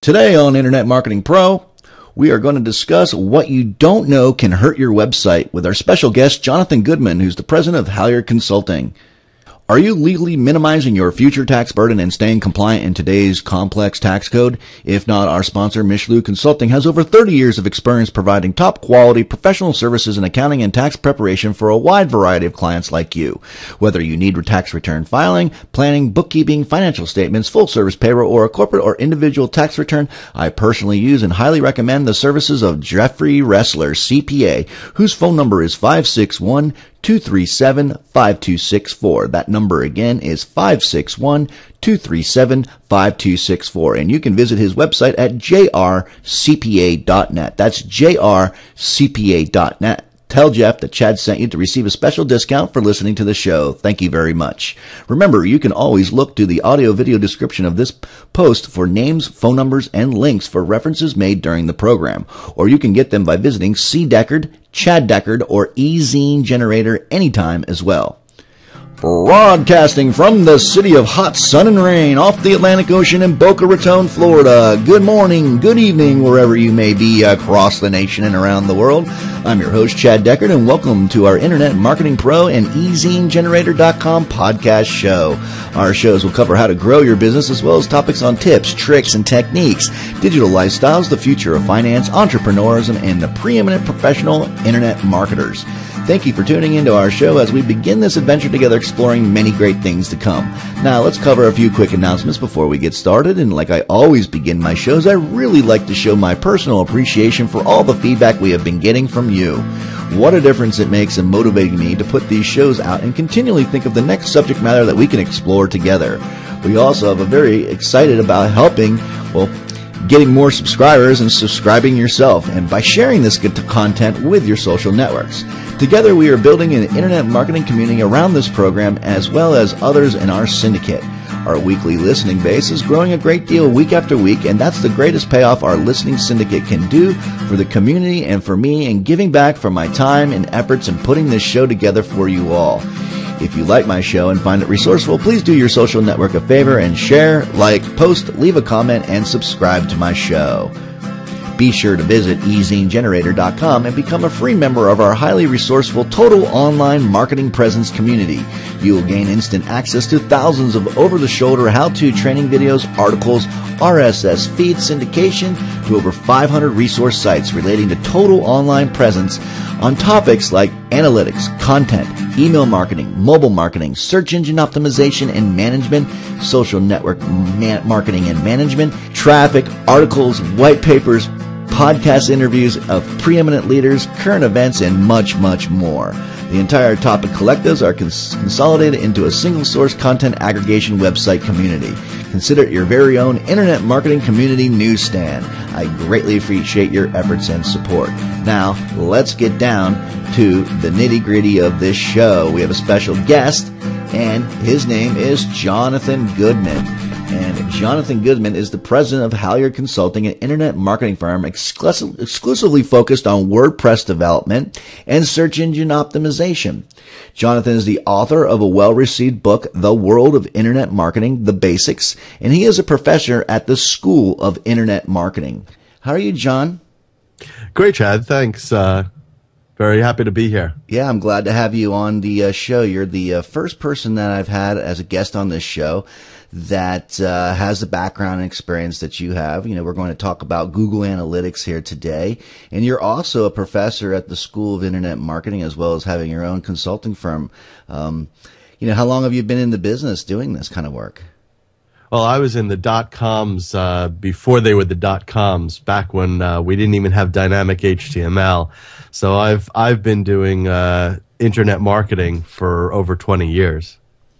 Today on Internet Marketing Pro, we are going to discuss what you don't know can hurt your website with our special guest, Jonathan Goodman, who's the president of Halyard Consulting. Are you legally minimizing your future tax burden and staying compliant in today's complex tax code? If not, our sponsor, Michelou Consulting, has over 30 years of experience providing top quality professional services in accounting and tax preparation for a wide variety of clients like you. Whether you need tax return filing, planning, bookkeeping, financial statements, full service payroll, or a corporate or individual tax return, I personally use and highly recommend the services of Jeffrey Ressler, CPA, whose phone number is 561-237-5264. That number again is 561-237-5264. And you can visit his website at jrcpa.net. That's jrcpa.net. Tell Jeff that Chad sent you to receive a special discount for listening to the show. Thank you very much. Remember, you can always look to the audio-video description of this post for names, phone numbers, and links for references made during the program. Or you can get them by visiting C. Deckard, Chad Deckard, or eZine Generator anytime as well. Broadcasting from the city of hot sun and rain off the Atlantic Ocean in Boca Raton, Florida. Good morning, good evening, wherever you may be across the nation and around the world. I'm your host, Chad Deckard, and welcome to our Internet Marketing Pro and eZineGenerator.com podcast show. Our shows will cover how to grow your business as well as topics on tips, tricks, and techniques, digital lifestyles, the future of finance, entrepreneurism, and the preeminent professional Internet marketers. Thank you for tuning into our show as we begin this adventure together exploring many great things to come. Now, let's cover a few quick announcements before we get started. And like I always begin my shows, I really like to show my personal appreciation for all the feedback we have been getting from you. What a difference it makes in motivating me to put these shows out and continually think of the next subject matter that we can explore together. We also have a very excited about helping, getting more subscribers and subscribing yourself, and by sharing this good content with your social networks. Together, we are building an internet marketing community around this program as well as others in our syndicate. Our weekly listening base is growing a great deal week after week, and that's the greatest payoff our listening syndicate can do for the community and for me in giving back for my time and efforts in putting this show together for you all. If you like my show and find it resourceful, please do your social network a favor and share, like, post, leave a comment, and subscribe to my show. Be sure to visit eZineGenerator.com and become a free member of our highly resourceful total online marketing presence community. You will gain instant access to thousands of over-the-shoulder how-to training videos, articles, RSS feed syndication to over 500 resource sites relating to total online presence on topics like analytics, content, email marketing, mobile marketing, search engine optimization and management, social network marketing and management, traffic, articles, white papers, podcast interviews of preeminent leaders, current events, and much, much more. The entire topic collectives are consolidated into a single source content aggregation website community. Consider it your very own internet marketing community newsstand. I greatly appreciate your efforts and support. Now, let's get down to the nitty-gritty of this show. We have a special guest, and his name is Jonathan Goodman. And Jonathan Goodman is the president of Halyard Consulting, an internet marketing firm exclusively focused on WordPress development and search engine optimization. Jonathan is the author of a well-received book, The World of Internet Marketing, The Basics, and he is a professor at the School of Internet Marketing. How are you, John? Great, Chad. Thanks. Very happy to be here. Yeah, I'm glad to have you on the show. You're the first person that I've had as a guest on this show that has the background and experience that you have. You know, we're going to talk about Google Analytics here today. And you're also a professor at the School of Internet Marketing as well as having your own consulting firm. How long have you been in the business doing this kind of work? Well, I was in the dot-coms before they were the dot-coms, back when we didn't even have dynamic HTML. So I've been doing internet marketing for over 20 years.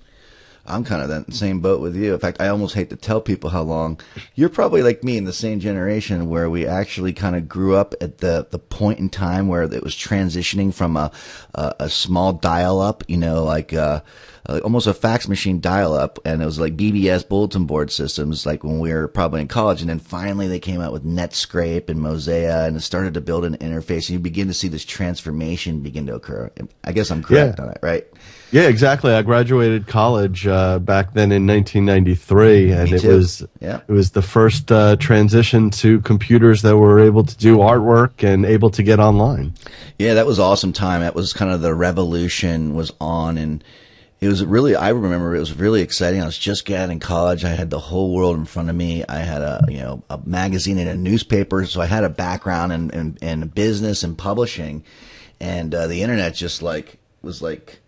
I'm kind of in the same boat with you. In fact, I almost hate to tell people how long. You're probably like me in the same generation where we actually kind of grew up at the point in time where it was transitioning from a small dial-up, almost a fax machine dial-up, and it was like BBS bulletin board systems, like when we were probably in college. And then finally they came out with Netscape and Mosaic, and it started to build an interface, and you begin to see this transformation begin to occur. I guess I'm correct on that, right? Yeah, exactly. I graduated college back then in 1993, and it was the first transition to computers that were able to do artwork and able to get online. Yeah, that was awesome time. That was kind of the revolution was on, and it was really, I remember it was really exciting. I was just getting in college. I had the whole world in front of me. I had a magazine and a newspaper, so I had a background in business and publishing, and the internet just was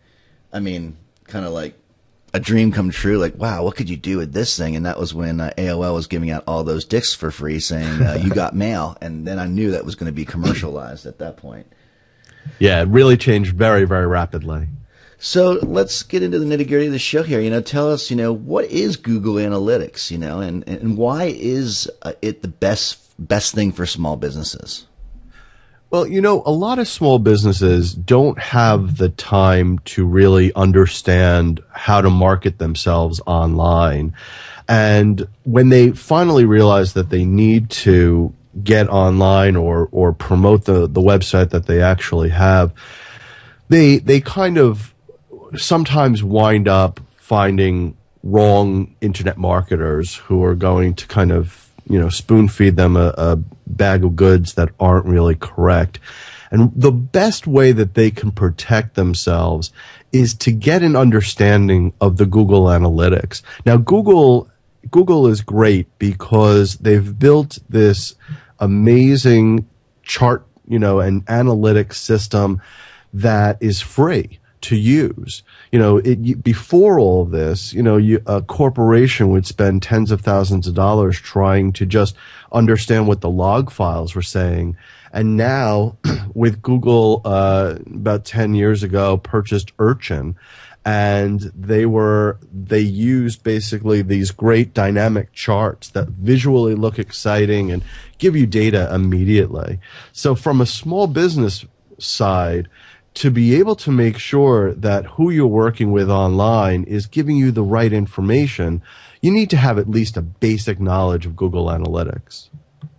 kind of like a dream come true. Like, wow, what could you do with this thing? And that was when AOL was giving out all those discs for free, saying you got mail, and then I knew that was going to be commercialized at that point. Yeah, it really changed very, very rapidly. So let's get into the nitty-gritty of the show here. Tell us, what is Google Analytics, and why is it the best thing for small businesses? Well, a lot of small businesses don't have the time to really understand how to market themselves online. And when they finally realize that they need to get online or promote the website that they actually have, they kind of sometimes wind up finding wrong internet marketers who are going to kind of spoon feed them a bag of goods that aren't really correct. And the best way that they can protect themselves is to get an understanding of the Google Analytics. Now, Google is great because they've built this amazing chart, and analytics system that is free to use. Before all of this, a corporation would spend tens of thousands of dollars trying to just understand what the log files were saying. And now with Google, about 10 years ago, purchased Urchin, and they used basically these great dynamic charts that visually look exciting and give you data immediately. So from a small business side, to be able to make sure that who you're working with online is giving you the right information, you need to have at least a basic knowledge of Google Analytics.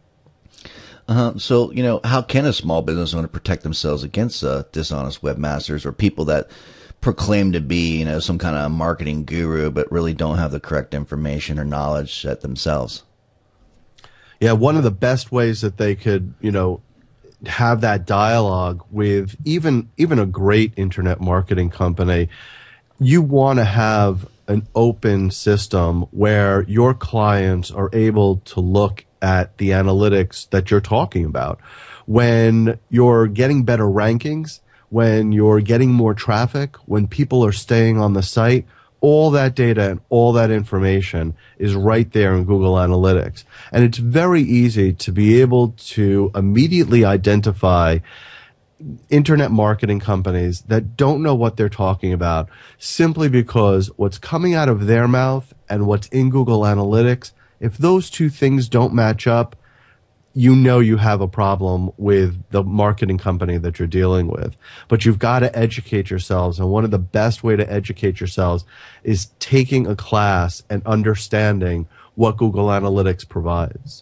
So, how can a small business owner protect themselves against dishonest webmasters or people that proclaim to be, some kind of marketing guru but really don't have the correct information or knowledge at themselves? Yeah, one of the best ways that they could, have that dialogue with even a great internet marketing company, you want to have an open system where your clients are able to look at the analytics that you're talking about. When you're getting better rankings, when you're getting more traffic, when people are staying on the site, all that data and all that information is right there in Google Analytics. And it's very easy to be able to immediately identify internet marketing companies that don't know what they're talking about simply because what's coming out of their mouth and what's in Google Analytics, if those two things don't match up, you have a problem with the marketing company that you're dealing with. But you've got to educate yourselves, and one of the best way to educate yourselves is taking a class and understanding what Google Analytics provides.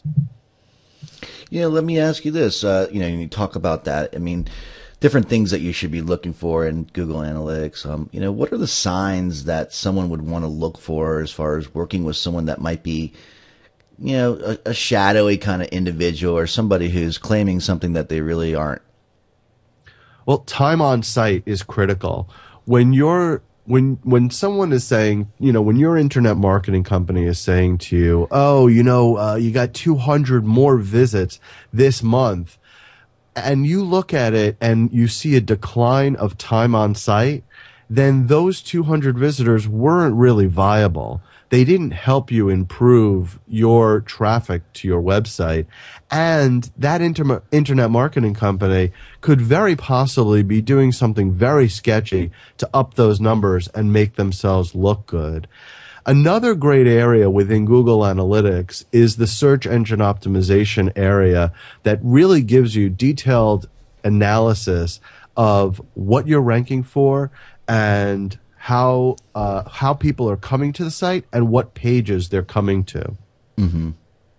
Let me ask you this. You talk about that. Different things that you should be looking for in Google Analytics. What are the signs that someone would want to look for as far as working with someone that might be a shadowy kind of individual or somebody who's claiming something that they really aren't? Well, time on site is critical. When someone is saying, when your internet marketing company is saying to you, oh, you got 200 more visits this month, and you look at it and you see a decline of time on site, then those 200 visitors weren't really viable. They didn't help you improve your traffic to your website. And that internet marketing company could very possibly be doing something very sketchy to up those numbers and make themselves look good. Another great area within Google Analytics is the search engine optimization area that really gives you detailed analysis of what you're ranking for and how people are coming to the site and what pages they're coming to. Mm-hmm.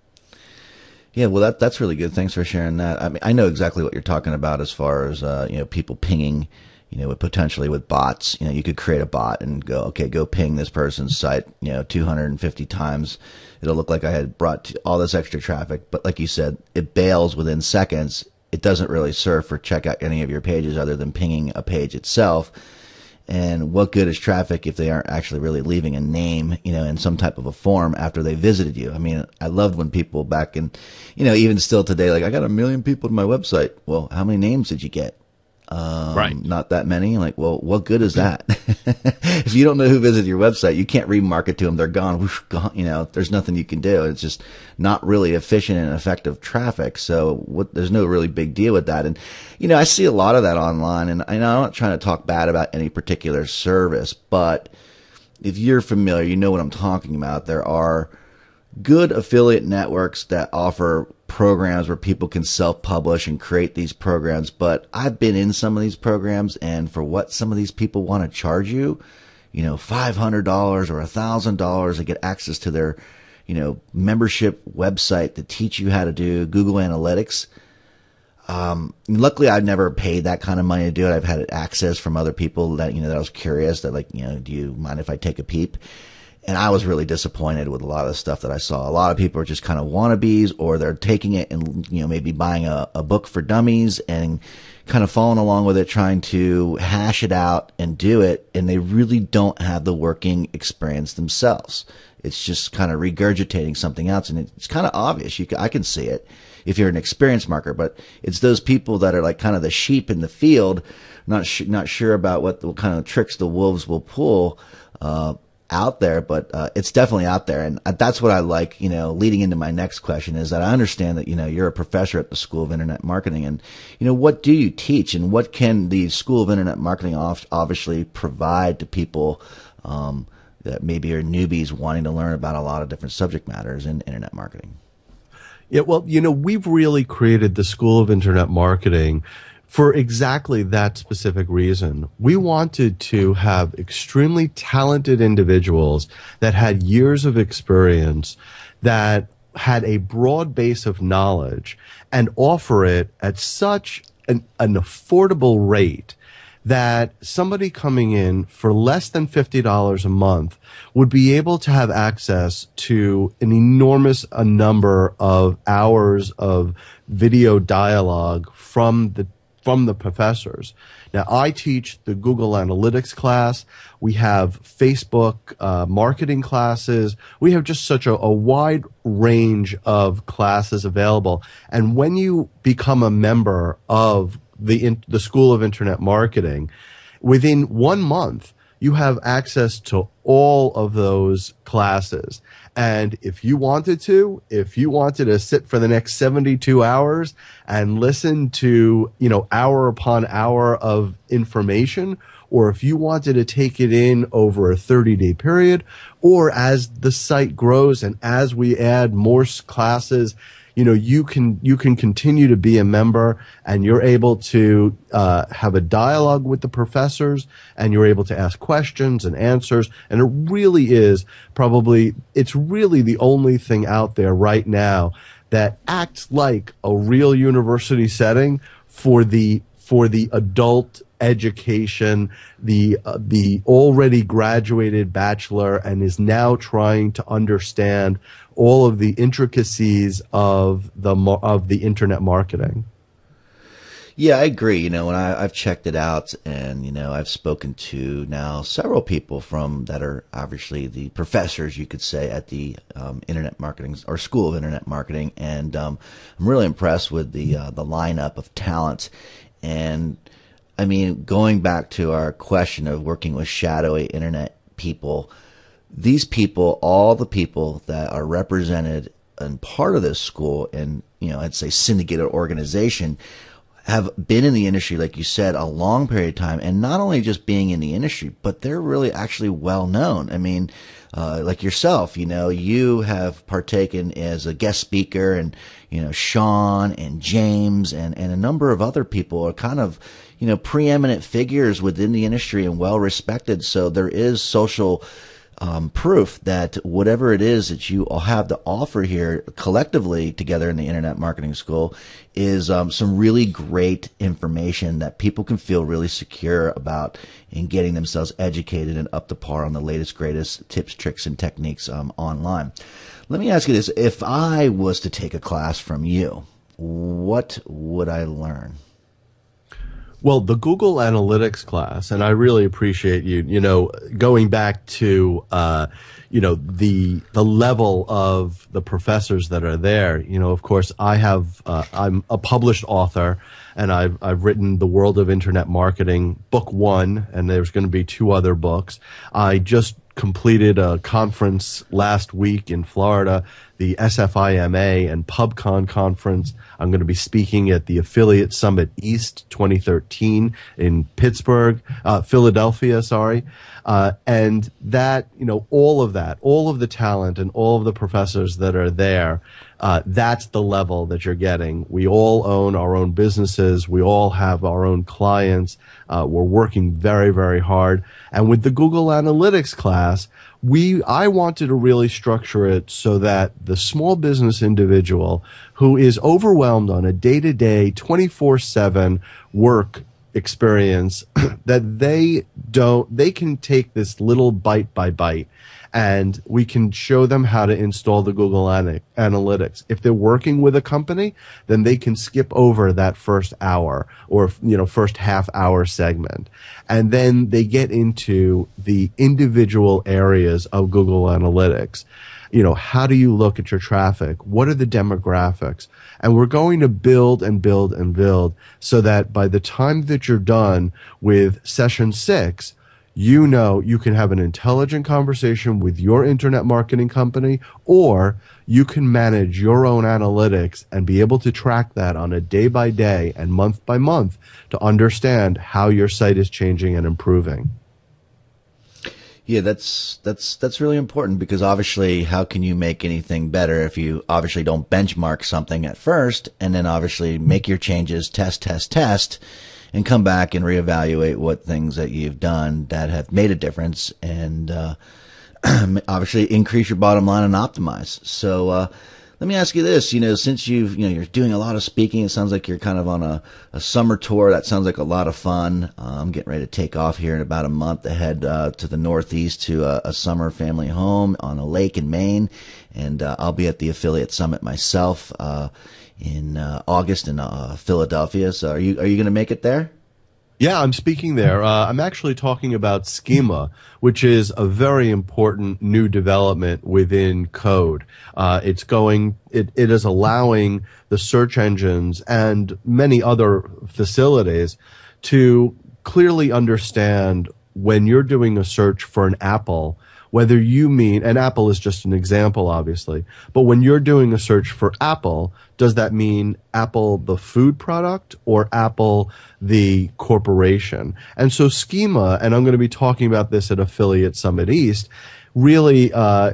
Yeah, well, that's really good. Thanks for sharing that. I mean, I know exactly what you're talking about as far as people pinging, potentially with bots. You could create a bot and go, okay, go ping this person's site, 250 times. It'll look like I had brought all this extra traffic, but like you said, it bails within seconds. It doesn't really serve for check out any of your pages other than pinging a page itself. And what good is traffic if they aren't actually really leaving a name, in some type of a form after they visited you? I mean, I loved when people back in, even still today, like, I got 1 million people to my website. Well, how many names did you get? Right. Not that many. Like, well, what good is that? If you don't know who visited your website, you can't remarket to them. They're gone. Whoosh, gone. There's nothing you can do. It's just not really efficient and effective traffic. So there's no really big deal with that. And, I see a lot of that online, and I'm not trying to talk bad about any particular service, but if you're familiar, you know what I'm talking about. There are good affiliate networks that offer programs where people can self-publish and create these programs. But I've been in some of these programs, and for what some of these people want to charge you, $500 or $1,000 to get access to their, membership website to teach you how to do Google Analytics. Luckily I've never paid that kind of money to do it. I've had access from other people that, that I was curious that, like, do you mind if I take a peep? And I was really disappointed with a lot of the stuff that I saw. A lot of people are just kind of wannabes, or they're taking it and, maybe buying a book for dummies and kind of following along with it, trying to hash it out and do it. And they really don't have the working experience themselves. It's just kind of regurgitating something else. And it's kind of obvious. I can see it if you're an experienced marketer, but it's those people that are like kind of the sheep in the field, not sure about what kind of tricks the wolves will pull, out there, but it's definitely out there. And that's what I like, leading into my next question, is that I understand that, you're a professor at the School of Internet Marketing, and, what do you teach, and what can the School of Internet Marketing obviously provide to people that maybe are newbies wanting to learn about a lot of different subject matters in internet marketing? Yeah, well, we've really created the School of Internet Marketing for exactly that specific reason. We wanted to have extremely talented individuals that had years of experience, that had a broad base of knowledge, and offer it at such an affordable rate that somebody coming in for less than $50 a month would be able to have access to an enormous number of hours of video dialogue from the professors. Now, I teach the Google Analytics class. We have Facebook marketing classes. We have just such a wide range of classes available. And when you become a member of the School of Internet Marketing, within 1 month, you have access to all of those classes. And if you wanted to sit for the next 72 hours and listen to, hour upon hour of information, or if you wanted to take it in over a 30-day period, or as the site grows and as we add more classes, you can continue to be a member, and you're able to have a dialogue with the professors, and you're able to ask questions and answers. And it really is it's really the only thing out there right now that acts like a real university setting for the adult education, the already graduated bachelor, and is now trying to understand all of the intricacies of the internet marketing. Yeah, I agree. When I've checked it out, and, I've spoken to now several people that are obviously the professors, you could say, at the Internet Marketing or School of Internet Marketing. And I'm really impressed with the lineup of talent. And I mean, going back to our question of working with shadowy internet people, these people, all the people that are represented and part of this school and, I'd say syndicated organization, have been in the industry, like you said, a long period of time, and not only just being in the industry, but they're really actually well known. I mean, like yourself, you have partaken as a guest speaker, and, Sean and James and a number of other people are kind of, preeminent figures within the industry and well respected. So there is social proof that whatever it is that you all have to offer here collectively together in the Internet Marketing School is some really great information that people can feel really secure about in getting themselves educated and up to par on the latest, greatest tips, tricks, and techniques online. Let me ask you this. If I was to take a class from you, what would I learn? Well, the Google Analytics class, and I really appreciate you, going back to, the level of the professors that are there. Of course, I'm a published author, and I've written The World of Internet Marketing, book 1, and there's going to be 2 other books. I just completed a conference last week in Florida, the SFIMA and PubCon conference. I'm going to be speaking at the Affiliate Summit East 2013 in Philadelphia, and that, all of the talent and all of the professors that are there, that's the level that you're getting. We all own our own businesses. We all have our own clients. We're working very, very hard. And with the Google Analytics class, I wanted to really structure it so that the small business individual who is overwhelmed on a day-to-day, 24/7 work experience, that they can take this little bite by bite, and we can show them how to install the Google Analytics. If they're working with a company, then they can skip over that first hour or, first half hour segment. And then they get into the individual areas of Google Analytics. How do you look at your traffic? What are the demographics? And we're going to build and build and build so that by the time that you're done with session 6, you can have an intelligent conversation with your internet marketing company, or you can manage your own analytics and be able to track that on a day by day and month by month to understand how your site is changing and improving. Yeah, that's really important, because obviously how can you make anything better if you obviously don't benchmark something at first and then obviously make your changes, test, and come back and reevaluate what things that you've done that have made a difference, and obviously increase your bottom line and optimize. So let me ask you this, since you're doing a lot of speaking, it sounds like you're kind of on a summer tour. That sounds like a lot of fun. I'm getting ready to take off here in about a month to head to the Northeast to a summer family home on a lake in Maine, and I'll be at the Affiliate Summit myself in August in Philadelphia. So are you going to make it there? Yeah, I'm speaking there. I'm actually talking about Schema, which is a very important new development within code. It is allowing the search engines and many other facilities to clearly understand when you're doing a search for an apple, whether you mean, and Apple is just an example, obviously, but when you're doing a search for Apple, does that mean Apple the food product or Apple the corporation? And so Schema, and I'm going to be talking about this at Affiliate Summit East, really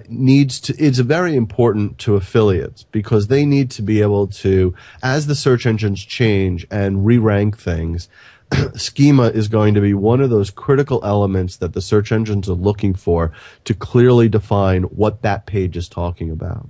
it's very important to affiliates, because they need to be able to, as the search engines change and re-rank things, Schema is going to be one of those critical elements that the search engines are looking for to clearly define what that page is talking about.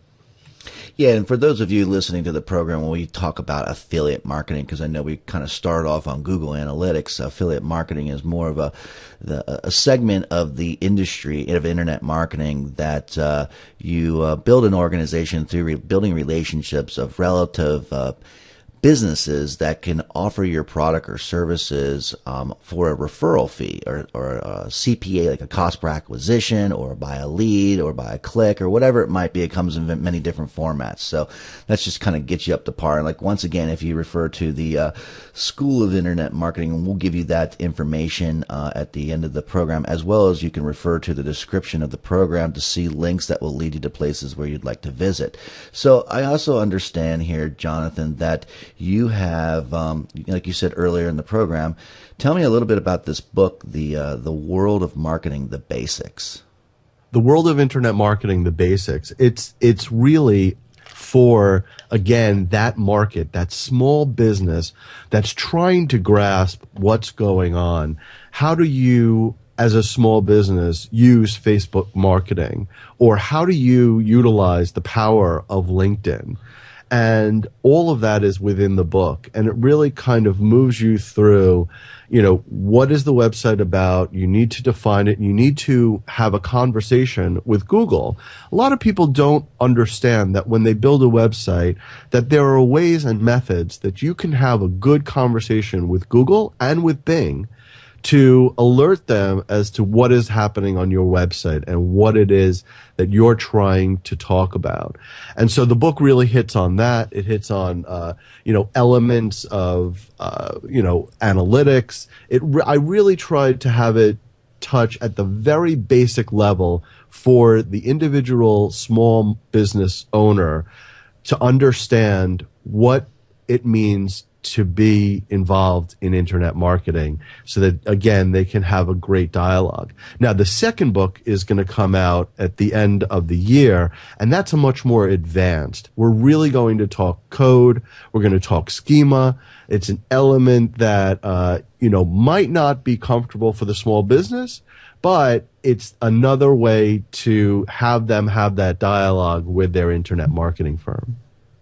Yeah, and for those of you listening to the program, when we talk about affiliate marketing, because I know we kind of started off on Google Analytics, affiliate marketing is more of a segment of the industry of internet marketing that you build an organization through building relationships of relative businesses that can offer your product or services for a referral fee or a CPA, like a cost per acquisition, or by a lead or by a click or whatever it might be. It comes in many different formats. So that's just kind of get you up to par. And like, once again, if you refer to the School of Internet Marketing, we'll give you that information at the end of the program, as well as you can refer to the description of the program to see links that will lead you to places where you'd like to visit. So I also understand here, Jonathan, that you have, like you said earlier in the program, tell me a little bit about this book, The World of Marketing, The Basics. The World of Internet Marketing, The Basics. It's really for, again, that market, that small business that's trying to grasp what's going on. How do you, as a small business, use Facebook marketing? Or how do you utilize the power of LinkedIn? And all of that is within the book. And it really kind of moves you through, what is the website about? You need to define it. You need to have a conversation with Google. A lot of people don't understand that when they build a website, that there are ways and methods that you can have a good conversation with Google and with Bing to alert them as to what is happening on your website and what it is that you're trying to talk about. And so the book really hits on that. It hits on, elements of, analytics. I really tried to have it touch at the very basic level for the individual small business owner to understand what it means to be involved in internet marketing so that, again, they can have a great dialogue. Now, the second book is going to come out at the end of the year, and that's a much more advanced. We're really going to talk code. We're going to talk schema. It's an element that, might not be comfortable for the small business, but it's another way to have them have that dialogue with their internet marketing firm.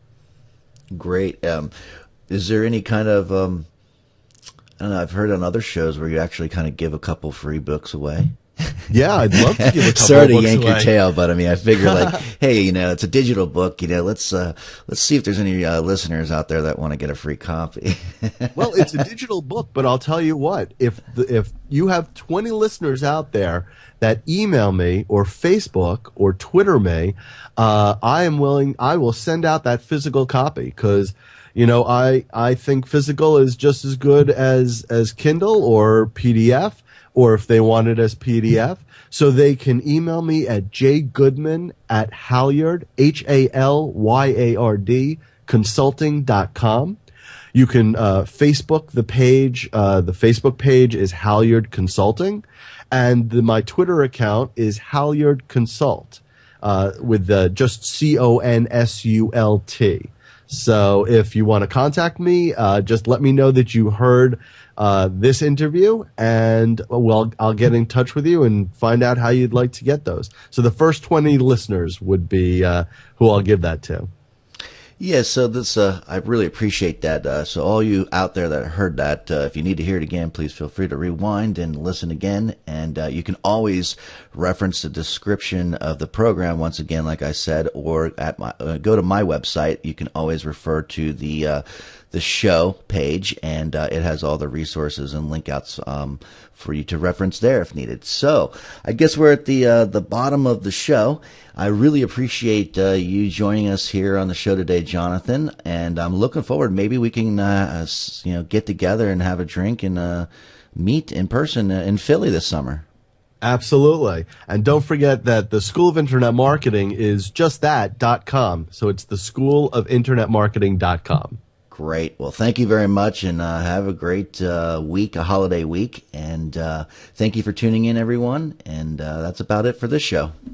Great. Is there any kind of, I don't know, I've heard on other shows where you actually kind of give a couple free books away. Yeah, I'd love to give a couple Sorry to books yank away. your tail, but I mean, I figure like, hey, it's a digital book, let's see if there's any listeners out there that want to get a free copy. Well, it's a digital book, but I'll tell you what, if you have 20 listeners out there that email me or Facebook or Twitter me, I will send out that physical copy because I think physical is just as good as Kindle or PDF, or if they want it as PDF. So they can email me at jgoodman@Halyard, HALYARD, consulting.com. You can Facebook the page. The Facebook page is Halyard Consulting, and my Twitter account is Halyard Consult, with just CONSULT. So if you want to contact me, just let me know that you heard this interview, and I'll get in touch with you and find out how you'd like to get those. So the first 20 listeners would be who I'll give that to. Yeah, so this I really appreciate that. So all you out there that heard that, if you need to hear it again, please feel free to rewind and listen again. And you can always reference the description of the program once again, like I said, or at my go to my website. You can always refer to the show page, and it has all the resources and link outs for you to reference there if needed. So I guess we're at the bottom of the show. I really appreciate you joining us here on the show today, Jonathan, and I'm looking forward. Maybe we can get together and have a drink and meet in person in Philly this summer. Absolutely. And don't forget that the School of Internet Marketing is just that, .com. So it's the schoolofinternetmarketing.com. Great. Well, thank you very much, and have a great week, a holiday week. And thank you for tuning in, everyone. And that's about it for this show.